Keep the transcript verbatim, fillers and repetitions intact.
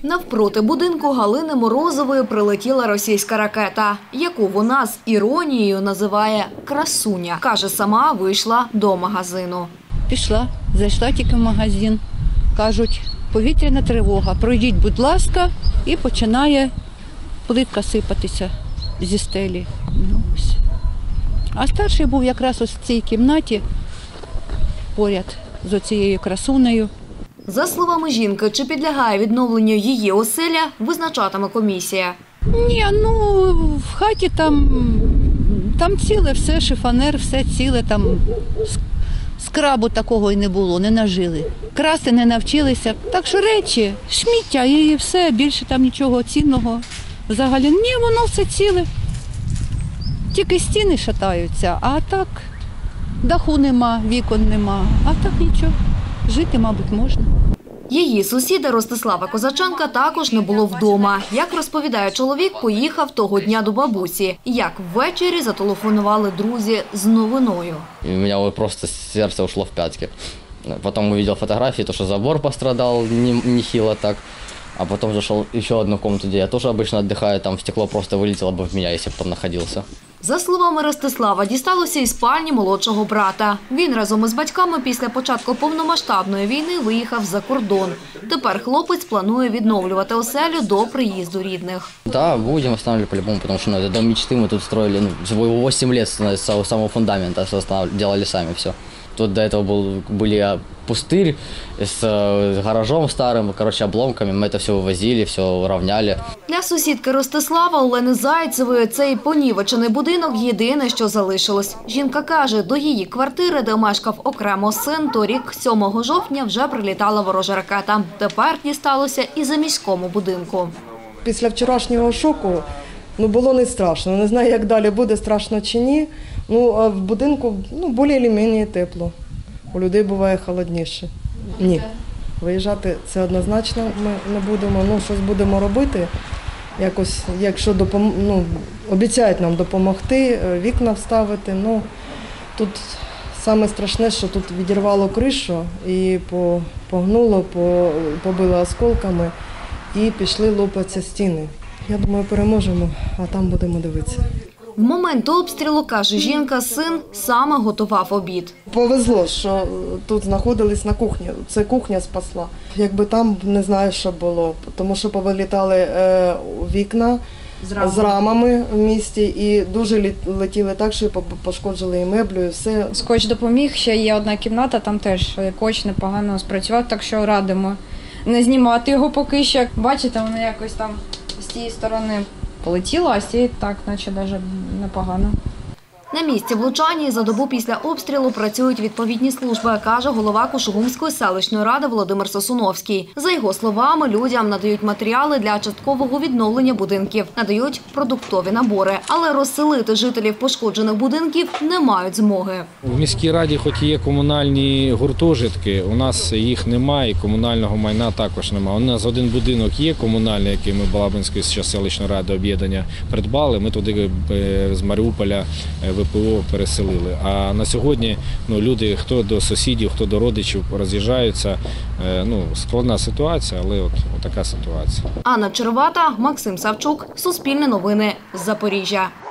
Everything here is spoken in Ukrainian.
Навпроти будинку Галини Морозової прилетіла російська ракета, яку вона з іронією називає «красуня». Каже, сама вийшла до магазину. Пішла, зайшла тільки в магазин. Кажуть, повітряна тривога, пройдіть, будь ласка, і починає плитка сипатися зі стелі. Ну, ось. А старший був якраз ось в цій кімнаті, поряд з оцією красунею. За словами жінки, чи підлягає відновленню її оселя, визначатиме комісія. Ні, ну в хаті там, там ціле все, шифонер, все ціле, там скрабу такого і не було, не нажили. Красти не навчилися, так що речі, сміття і все, більше там нічого цінного взагалі. Ні, воно все ціле, тільки стіни шатаються, а так даху нема, вікон нема, а так нічого. Жити, мабуть, можна. Її сусіда Ростислава Козаченка також не було вдома. Як розповідає чоловік, поїхав того дня до бабусі. Як ввечері зателефонували друзі з новиною. У мене просто серце ушло в п'ятки. Потім побачив фотографії, то що забор пострадав нехило так. А потом зашел еще одну комнату, где я тоже обычно отдыхаю, там стекло просто вылетело бы в меня, если бы там находился. За словами Ростислава, дісталося і спальні молодшого брата. Він разом із батьками після початку повномасштабної війни виїхав за кордон. Тепер хлопець планує відновлювати оселю до приїзду рідних. Да, будем восстанавливать по-любому, потому что ну, это дом мечты, мы тут строили ну, восемь лет с самого фундамента, делали сами все. Тут до этого был, были пустырь с гаражом старым, короче, обломками. Мы это все вывозили, все уравняли. Для сусідки Ростислава Олени Зайцевої цей понівечений будинок – єдине, що залишилось. Жінка каже, до її квартири, де мешкав окремо син, торік сьомого жовтня вже прилітала ворожа ракета. Тепер дісталося і за міському будинку. Після вчорашнього шоку ну, було не страшно. Не знаю, як далі буде, страшно чи ні. Ну, а в будинку ну, більш-менш тепло. У людей буває холодніше. Ні. Виїжджати це однозначно ми не будемо. Ну, щось будемо робити. Якось, якщо допом... ну, обіцяють нам допомогти, вікна вставити. Ну, тут саме страшне, що тут відірвало кришу і погнуло, побило осколками і пішли лопатися стіни. Я думаю, переможемо, а там будемо дивитися. В момент обстрілу, каже жінка, син саме готував обід. Повезло, що тут знаходились на кухні. Це кухня спасла. Якби там, не знаю, що було. Тому що повилітали е, вікна з рамами. з рамами в місті і дуже летіли так, що пошкоджили і меблю, і все. Скотч допоміг, ще є одна кімната, там теж скотч непогано спрацював, так що радимо не знімати його поки що. Бачите, воно якось там з тієї сторони полетіло, а з цієї так, наче навіть непогано. На місці влучання за добу після обстрілу працюють відповідні служби, каже голова Кушугумської селищної ради Володимир Сосуновський. За його словами, людям надають матеріали для часткового відновлення будинків, надають продуктові набори. Але розселити жителів пошкоджених будинків не мають змоги. В міській раді хоч є комунальні гуртожитки, у нас їх немає, і комунального майна також немає. У нас один будинок є комунальний, який ми Балабинської селищної ради об'єднання придбали. Ми туди з Маріуполя ВПО переселили. А на сьогодні ну, люди, хто до сусідів, хто до родичів роз'їжджаються. Ну, складна ситуація, але от, от така ситуація. Анна Червата, Максим Савчук, Суспільне новини, Запоріжжя.